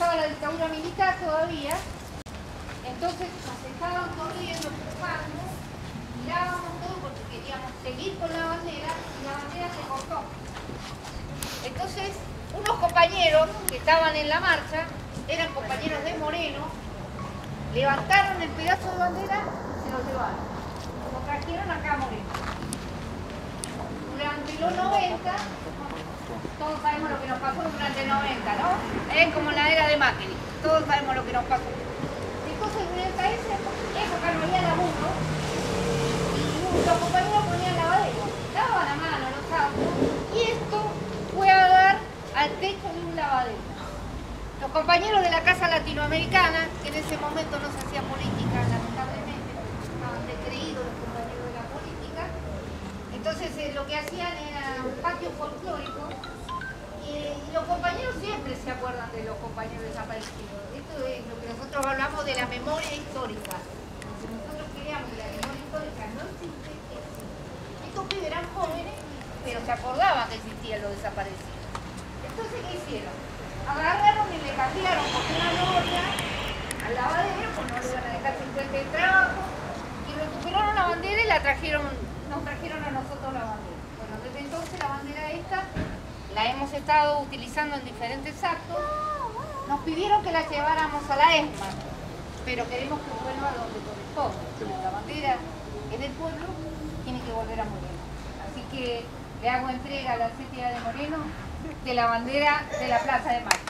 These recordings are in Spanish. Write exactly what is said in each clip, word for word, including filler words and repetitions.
estaba la dictadura militar todavía, entonces nos estaban corriendo, empujando, mirábamos todo porque queríamos seguir con la bandera y la bandera se cortó. Entonces, unos compañeros que estaban en la marcha, eran compañeros de Moreno, levantaron el pedazo de bandera y se lo llevaron. Lo trajeron acá a Moreno. Durante los noventa, todos sabemos lo que nos pasó durante el noventa, ¿no? Es como en la era de Macri, todos sabemos lo que nos pasó. Entonces, durante esa época no había laburo y los compañeros ponían lavadero, lavaban a mano los autos y esto fue a dar al techo de un lavadero. Los compañeros de la Casa Latinoamericana, que en ese momento no se hacía política, lamentablemente, porque estaban decreídos los compañeros de la política, entonces eh, lo que hacían era un patio folclórico y, y los compañeros siempre se acuerdan de los compañeros desaparecidos. Esto es lo que nosotros hablamos de la memoria histórica. Si nosotros creíamos que la memoria histórica no existe, existe. Estos pibes eran jóvenes, pero se acordaban que existían los desaparecidos. Entonces, ¿qué hicieron? Agarraron y le cambiaron con una novia al lavadero, pues no le iban a dejar sin puente de trabajo, y recuperaron la bandera y la trajeron, nos trajeron a nosotros la bandera. Bueno, desde entonces la bandera esta la hemos estado utilizando en diferentes actos. Nos pidieron que la lleváramos a la ESMA, pero queremos que vuelva a donde corresponde. Como la bandera es del pueblo, tiene que volver a Moreno. Así que le hago entrega a la C T A de Moreno de la bandera de la Plaza de Mayo.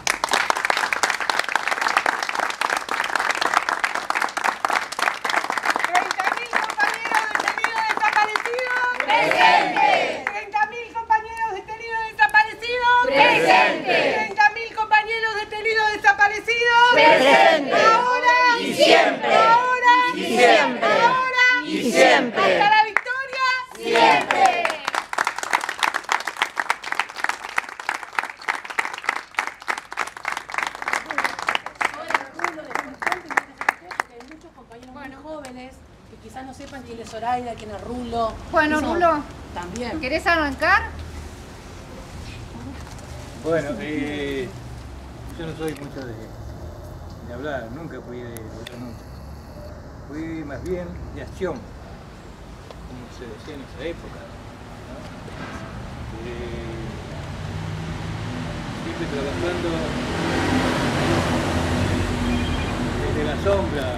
treinta mil compañeros detenidos desaparecidos. ¡Presente! treinta mil compañeros detenidos desaparecidos. ¡Presente! treinta mil compañeros detenidos desaparecidos. ¡Presente! Ahora Y siempre. Ahora Y siempre. Ahora Y siempre. hasta la victoria. ¡Siempre! Jóvenes que quizás no sepan quién es Zoraida, quién es Rulo. Bueno, Eso Rulo, también. ¿querés arrancar? Bueno, eh, yo no soy mucho de, de hablar, nunca fui de hablar mucho. Fui más bien de acción, como se decía en esa época, ¿no? Eh, siempre trabajando desde la sombra.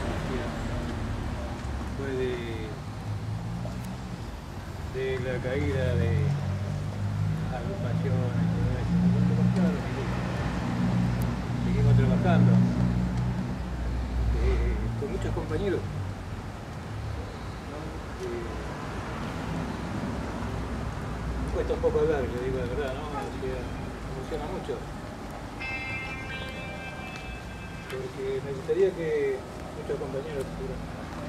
Después de, de la caída de agrupaciones, seguimos trabajando eh, con muchos compañeros, ¿no? Eh, me cuesta un poco hablar, le digo la verdad, ¿no? O sea, me emociona mucho, porque me gustaría que muchos compañeros estuvieran.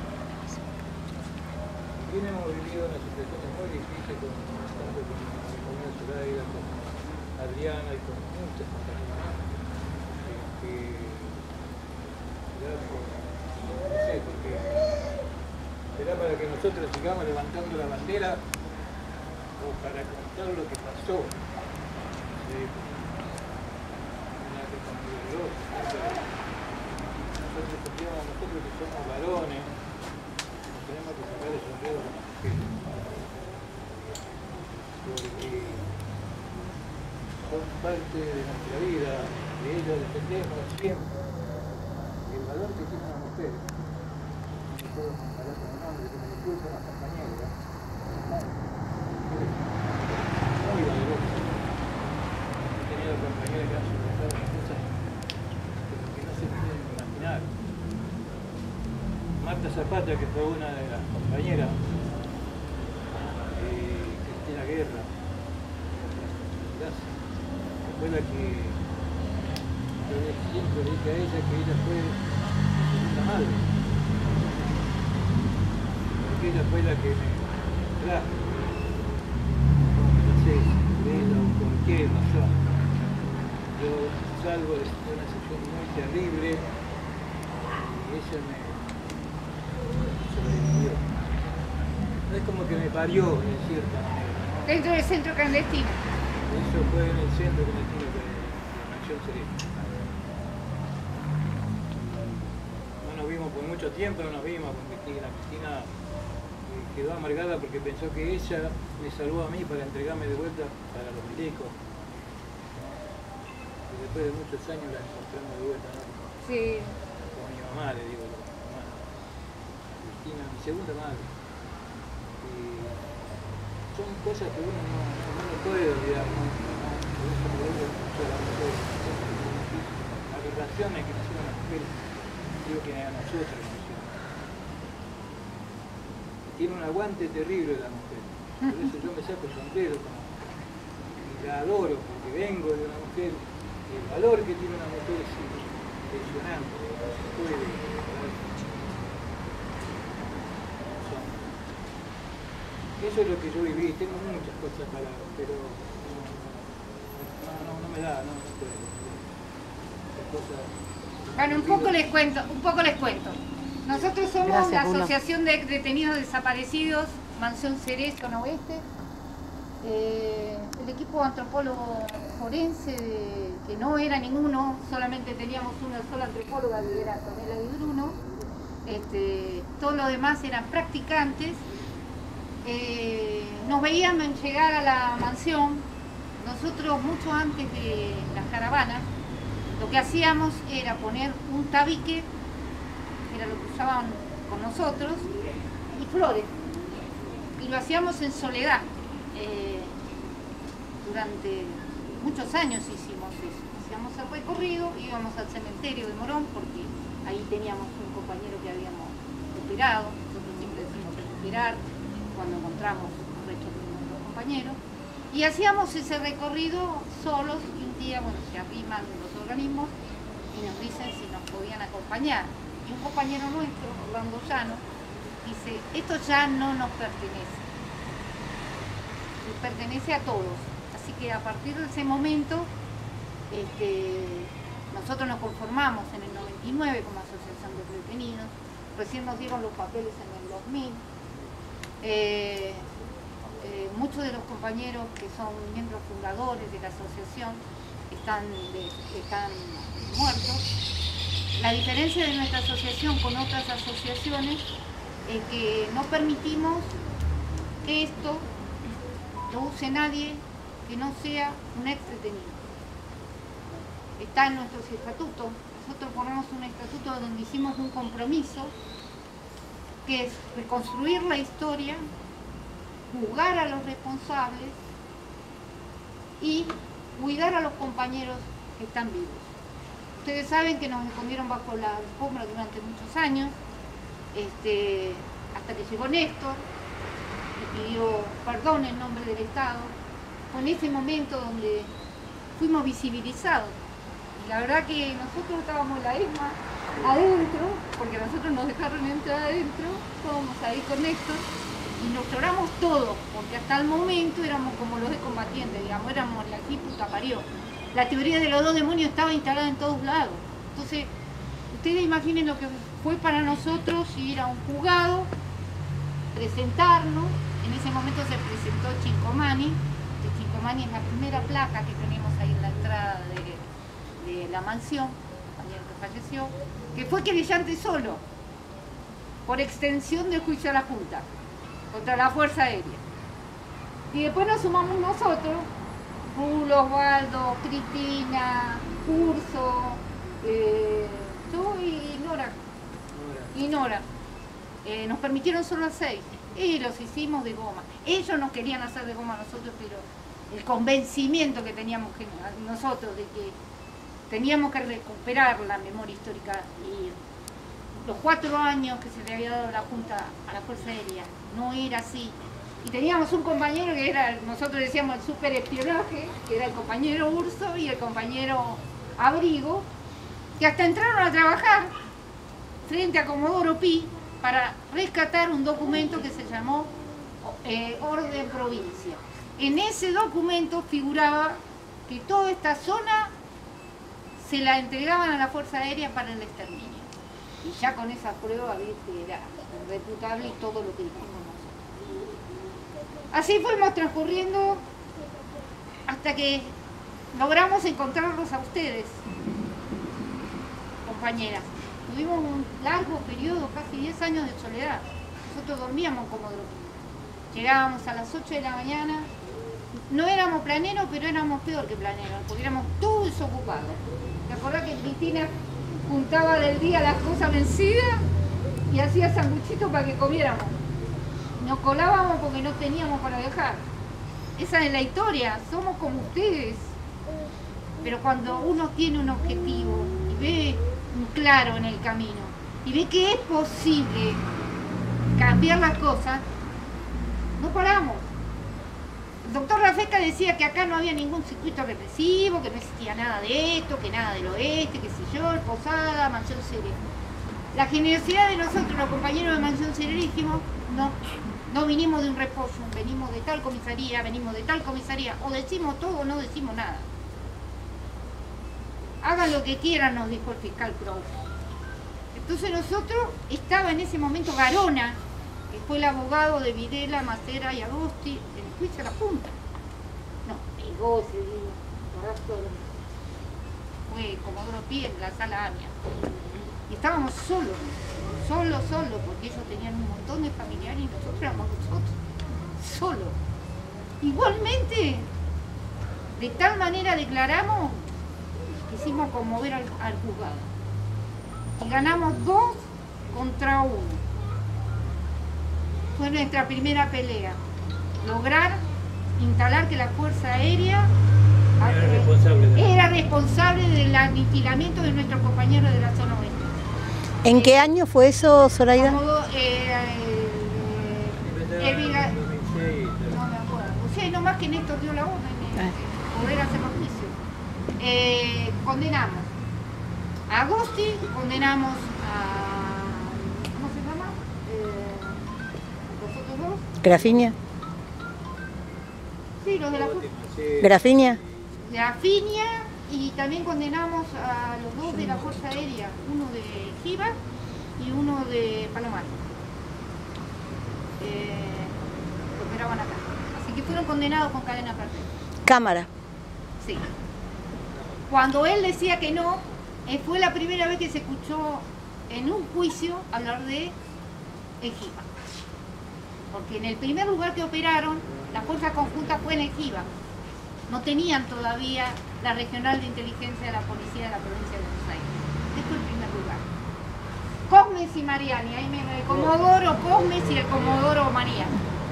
Bien, hemos vivido una situación muy difícil con, tanto con mi compañera Zoraida, con Adriana y con muchas compañeras que, será por, no sé, porque será para que nosotros sigamos levantando la bandera o para contar lo que pasó. Sí. Una cosa muy dolorosa. Nosotros sentíamos, nosotros que somos varones, tenemos que sacar el sombrero con las mujeres, porque son parte de nuestra vida, de ellas dependemos siempre. El valor que tiene una mujer, no puedo comparar con un hombre, que me disculpen las compañeras, muy valoroso. He tenido compañeras que han soportado cosas que no se pueden imaginar. Marta Zapata, que fue una de las compañeras, eh, Cristina Guerra, fue la que yo siempre le dije a ella que ella fue mi segunda madre, porque ella fue la que me trajo, no sé, ella o por qué razón. Yo salgo de una situación muy terrible y ella me sobrevivió. No es como que me parió de cierta manera, ¿no? Dentro del centro clandestino. Eso fue en el centro clandestino de la Mansión Serena. mucho tiempo no nos vimos con Cristina. Cristina eh, quedó amargada porque pensó que ella me salvó a mí para entregarme de vuelta para los milicos. Y después de muchos años la encontramos de vuelta, ¿no? Sí. Como mi mamá, le digo, mamá. Cristina, mi segunda madre. Y son cosas que uno no, no, no puede olvidar, ¿no? No, por eso me duele mucho la mujer. Las relaciones que nos hicieron las mujeres, digo que a nosotros nos hicieron. Tiene un aguante terrible la mujer. Por eso yo me saco el sombrero con, y la adoro, porque vengo de una mujer. El valor que tiene una mujer es impresionante. No se puede. Eso es lo que yo viví. Tengo muchas cosas para, pero no, no, no me da, no, no puedo. Cosas, Bueno, un poco les cuento, un poco les cuento. Nosotros somos Gracias, la Bruno. Asociación de Detenidos Desaparecidos, Mansión Cerezo, Oeste. Eh, el equipo antropólogo forense, de, que no era ninguno, solamente teníamos una sola antropóloga que era Tonela Di Bruno. Este, todos los demás eran practicantes. Eh, nos veían llegar a la mansión. Nosotros, mucho antes de las caravanas, lo que hacíamos era poner un tabique, era lo que usaban con nosotros, y flores. Y lo hacíamos en soledad. Eh, durante muchos años hicimos eso. Hacíamos el recorrido, íbamos al cementerio de Morón, porque ahí teníamos un compañero que habíamos operado. Nosotros siempre decimos recuperar cuando encontramos restos de nuestros compañeros. Y hacíamos ese recorrido solos, y un día, bueno, se arriman los organismos y nos dicen si nos podían acompañar. Y un compañero nuestro, Orlando Llano, dice, esto ya no nos pertenece, nos pertenece a todos. Así que a partir de ese momento, este, nosotros nos conformamos en el noventa y nueve como Asociación de Detenidos, recién nos dieron los papeles en el dos mil. Eh, Eh, muchos de los compañeros que son miembros fundadores de la asociación están, de, están muertos. La diferencia de nuestra asociación con otras asociaciones es que no permitimos que esto lo use nadie que no sea un ex detenido. Está en nuestros estatutos. Nosotros ponemos un estatuto donde hicimos un compromiso que es reconstruir la historia, juzgar a los responsables y cuidar a los compañeros que están vivos. Ustedes saben que nos escondieron bajo la alfombra durante muchos años, este, hasta que llegó Néstor y pidió perdón en nombre del Estado. Fue en ese momento donde fuimos visibilizados. Y la verdad que nosotros estábamos en la ESMA adentro, porque nosotros nos dejaron entrar adentro, estábamos ahí con Néstor. Y nos lloramos todos, porque hasta el momento éramos como los excombatientes, digamos, éramos la aquí puta parió. La teoría de los dos demonios estaba instalada en todos lados. Entonces, ustedes imaginen lo que fue para nosotros ir a un juzgado, presentarnos. En ese momento se presentó Chincomani, que Chincomani es la primera placa que tenemos ahí en la entrada de, de la mansión, compañero que falleció, que fue querellante solo, por extensión del juicio a la Junta contra la Fuerza Aérea. Y después nos sumamos nosotros, Rulo, Osvaldo, Cristina, Curso, eh, yo y Nora. Y Nora. Eh, nos permitieron solo a seis. Y los hicimos de goma. Ellos nos querían hacer de goma a nosotros, pero el convencimiento que teníamos que, nosotros de que teníamos que recuperar la memoria histórica y los cuatro años que se le había dado la Junta a la Fuerza Aérea no era así. Y teníamos un compañero que era, nosotros decíamos el super espionaje, que era el compañero Urso y el compañero Abrigo, que hasta entraron a trabajar frente a Comodoro Pi para rescatar un documento que se llamó eh, Orden Provincia. En ese documento figuraba que toda esta zona se la entregaban a la Fuerza Aérea para el exterminio. Y ya con esa prueba, viste, era irrefutable todo lo que dijimos nosotros. Así fuimos transcurriendo hasta que logramos encontrarlos a ustedes, compañeras. Tuvimos un largo periodo, casi diez años de soledad. Nosotros dormíamos en Comodoro. Llegábamos a las ocho de la mañana. No éramos planeros, pero éramos peor que planeros, porque éramos todos desocupados. ¿Te acordás que Cristina juntaba del día las cosas vencidas y hacía sanguchitos para que comiéramos? Nos colábamos porque no teníamos para viajar. Esa es la historia, somos como ustedes. Pero cuando uno tiene un objetivo y ve un claro en el camino y ve que es posible cambiar las cosas, no paramos. El doctor Rafeca decía que acá no había ningún circuito represivo, que no existía nada de esto, que nada del oeste, qué sé yo, el Posada, Mansión Seré. La generosidad de nosotros, los compañeros de Mansión Seré, dijimos, no, no vinimos de un reposo, venimos de tal comisaría, venimos de tal comisaría, o decimos todo o no decimos nada. Hagan lo que quieran, nos dijo el fiscal Crowe. Entonces nosotros, estaba en ese momento Garona, que fue el abogado de Videla, Macera y Agosti, en el juicio a la Junta. No, pegó ese día, ¿verdad? Todo. Fue Comodoro Pi en la sala AMIA. Y estábamos solos, solos, solos, porque ellos tenían un montón de familiares y nosotros éramos nosotros, solos. Igualmente, de tal manera declaramos, quisimos conmover al, al juzgado. Y ganamos dos contra uno. Fue nuestra primera pelea. Lograr instalar que la Fuerza Aérea Era responsable de- era responsable del aniquilamiento de nuestros compañeros de la zona oeste. ¿En qué año fue eso, Zoraida? Como, eh, eh, el Viga- dos mil seis, no me acuerdo. O sea, nomás que Néstor dio la orden de, de poder hacer los juicios. Eh, condenamos a Agosti, condenamos a... ¿cómo se llama? Eh, ¿los otros dos? ¿Grafinia? Sí, los de la Fuerza. sí. ¿Grafinia? De Afinia, y también condenamos a los dos de la Fuerza Aérea, uno de Giva y uno de Palomar. Eh, que operaban acá. Así que fueron condenados con cadena perpetua. Cámara. Sí. Cuando él decía que no, eh, fue la primera vez que se escuchó en un juicio hablar de Ejiba. Porque en el primer lugar que operaron, la fuerza conjunta fue en Ejiba. No tenían todavía la regional de inteligencia de la policía de la provincia de Buenos Aires. Este fue el primer lugar. Cosmes y Mariani, ahí me, el Comodoro Cosmes y el Comodoro Mariani.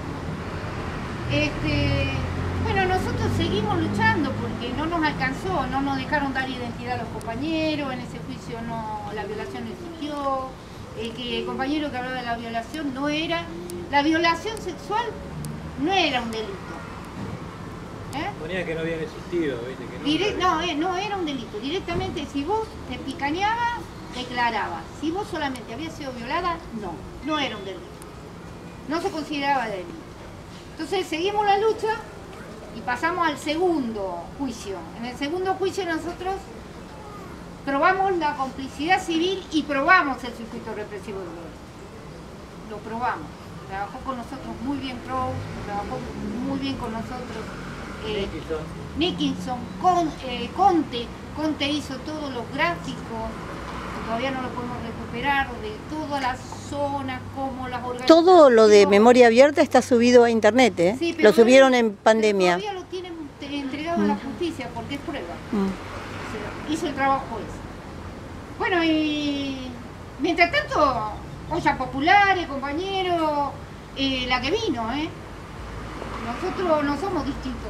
Este, bueno, nosotros seguimos luchando porque no nos alcanzó, no nos dejaron dar identidad a los compañeros, en ese juicio no, la violación no existió, el, que, el compañero que hablaba de la violación no era, la violación sexual no era un delito. ¿Eh? Ponía que no habían existido, ¿viste? Que no, Direct, no, eh, no era un delito. Directamente, si vos te picaneabas, declarabas. Si vos solamente habías sido violada, no, no era un delito. No se consideraba delito. Entonces seguimos la lucha y pasamos al segundo juicio. En el segundo juicio nosotros probamos la complicidad civil y probamos el circuito represivo de Uruguay. Lo probamos. Trabajó con nosotros muy bien Crowe, trabajó muy bien con nosotros eh, Nicholson. Nicholson, con, eh, Conte. Conte hizo todos los gráficos, todavía no lo podemos recuperar, de todas las zonas, como las organizaciones. Todo lo de memoria abierta está subido a internet, ¿eh? Sí, pero Lo subieron él- en pandemia. pero todavía lo tienen te- entregado a la justicia porque es prueba. Mm. O sea, hizo el trabajo ese. Bueno, y mientras tanto, ollas populares, compañeros, eh, la que vino, ¿eh? Nosotros no somos distintos.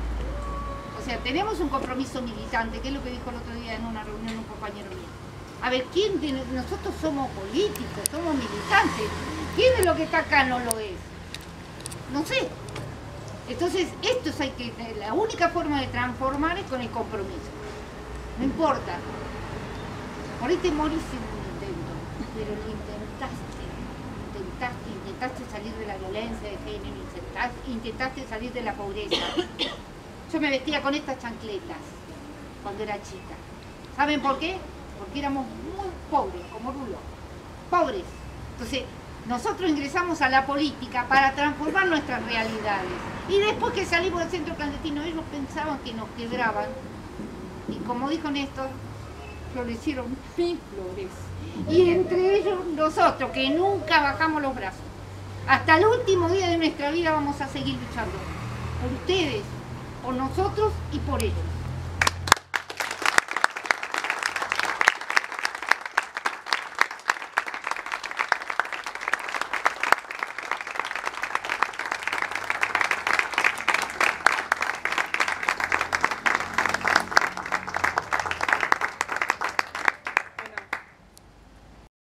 O sea, tenemos un compromiso militante, que es lo que dijo el otro día en una reunión un compañero mío. A ver, ¿quién de nosotros somos políticos, somos militantes? ¿Quién de lo que está acá no lo es? No sé. Entonces, esto es hay que, la única forma de transformar es con el compromiso. No importa. Por ahí te morís en un intento, pero lo intentaste. Intentaste, intentaste salir de la violencia de género, intentaste, intentaste salir de la pobreza. Yo me vestía con estas chancletas cuando era chica. ¿Saben por qué? Porque éramos muy pobres, como Rulo. Pobres. Entonces, nosotros ingresamos a la política para transformar nuestras realidades. Y después que salimos del centro clandestino, ellos pensaban que nos quebraban. Y como dijo Néstor, florecieron mil flores. Y entre ellos nosotros, que nunca bajamos los brazos. Hasta el último día de nuestra vida vamos a seguir luchando. Por ustedes, por nosotros y por ellos.